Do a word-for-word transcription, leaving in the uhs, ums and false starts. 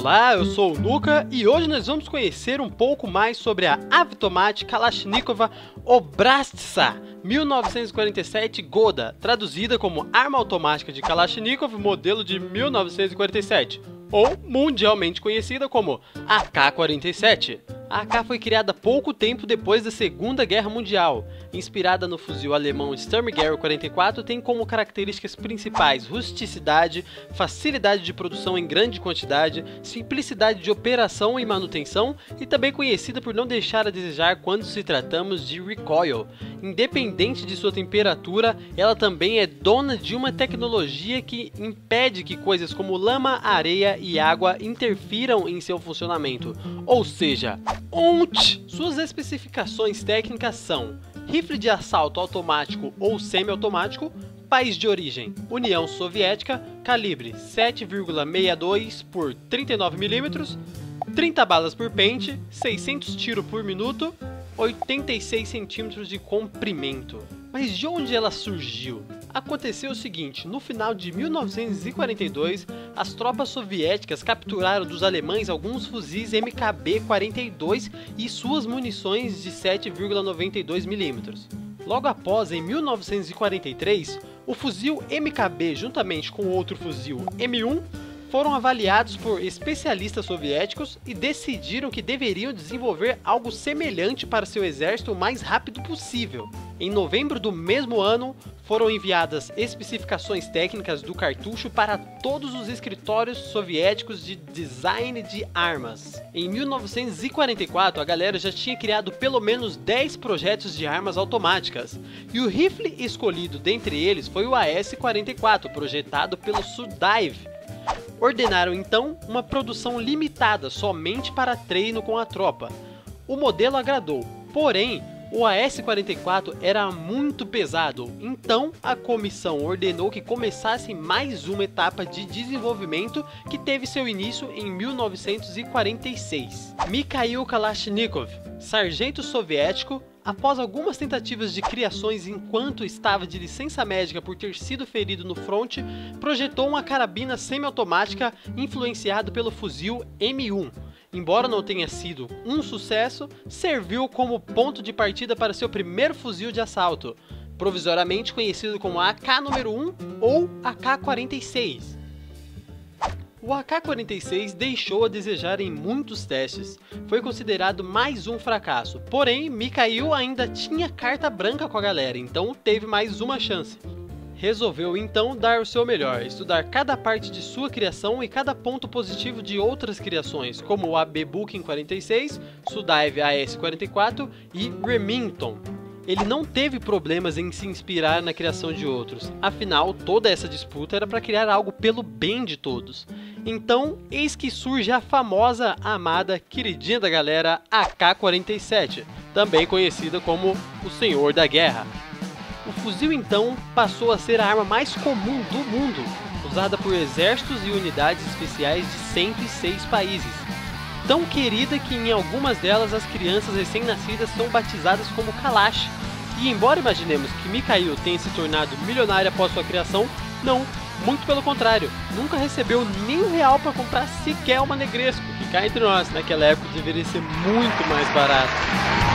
Olá, eu sou o Nuka e hoje nós vamos conhecer um pouco mais sobre a Avtomat Kalashnikova Obraztsa mil novecentos e quarenta e sete Goda, traduzida como Arma Automática de Kalashnikov modelo de mil novecentos e quarenta e sete, ou mundialmente conhecida como A K quarenta e sete. A A K foi criada pouco tempo depois da Segunda Guerra Mundial. Inspirada no fuzil alemão Sturmgewehr quarenta e quatro, tem como características principais rusticidade, facilidade de produção em grande quantidade, simplicidade de operação e manutenção, e também conhecida por não deixar a desejar quando se tratamos de recoil. Independente de sua temperatura, ela também é dona de uma tecnologia que impede que coisas como lama, areia e água interfiram em seu funcionamento, ou seja, ONT! Suas especificações técnicas são rifle de assalto automático ou semiautomático, país de origem União Soviética, calibre sete vírgula sessenta e dois por trinta e nove milímetros, trinta balas por pente, seiscentos tiros por minuto, oitenta e seis centímetros de comprimento. Mas de onde ela surgiu? Aconteceu o seguinte: no final de mil novecentos e quarenta e dois, as tropas soviéticas capturaram dos alemães alguns fuzis M K B quarenta e dois e suas munições de sete vírgula noventa e dois milímetros. Logo após, em mil novecentos e quarenta e três, o fuzil M K B, juntamente com outro fuzil M um, foram avaliados por especialistas soviéticos e decidiram que deveriam desenvolver algo semelhante para seu exército o mais rápido possível. Em novembro do mesmo ano, foram enviadas especificações técnicas do cartucho para todos os escritórios soviéticos de design de armas. Em mil novecentos e quarenta e quatro, a galera já tinha criado pelo menos dez projetos de armas automáticas, e o rifle escolhido dentre eles foi o A S quarenta e quatro, projetado pelo Sudaev. Ordenaram então uma produção limitada somente para treino com a tropa. O modelo agradou, porém o A S quarenta e quatro era muito pesado, então a comissão ordenou que começasse mais uma etapa de desenvolvimento que teve seu início em mil novecentos e quarenta e seis. Mikhail Kalashnikov, sargento soviético, após algumas tentativas de criações enquanto estava de licença médica por ter sido ferido no fronte, projetou uma carabina semiautomática influenciado pelo fuzil M um. Embora não tenha sido um sucesso, serviu como ponto de partida para seu primeiro fuzil de assalto, provisoriamente conhecido como A K número um ou A K quarenta e seis. O A K quarenta e seis deixou a desejar em muitos testes, foi considerado mais um fracasso, porém Mikhail ainda tinha carta branca com a galera, então teve mais uma chance. Resolveu então dar o seu melhor, estudar cada parte de sua criação e cada ponto positivo de outras criações, como o A B Booking quarenta e seis, Sudaev A S quarenta e quatro e Remington. Ele não teve problemas em se inspirar na criação de outros, afinal toda essa disputa era para criar algo pelo bem de todos. Então, eis que surge a famosa, amada, queridinha da galera A K quarenta e sete, também conhecida como o Senhor da Guerra. O fuzil então passou a ser a arma mais comum do mundo, usada por exércitos e unidades especiais de cento e seis países. Tão querida que em algumas delas as crianças recém-nascidas são batizadas como Kalash. E embora imaginemos que Mikhail tenha se tornado milionário após sua criação, não, muito pelo contrário, nunca recebeu nem um real para comprar sequer uma Negresco, que cá entre nós, naquela época deveria ser muito mais barato.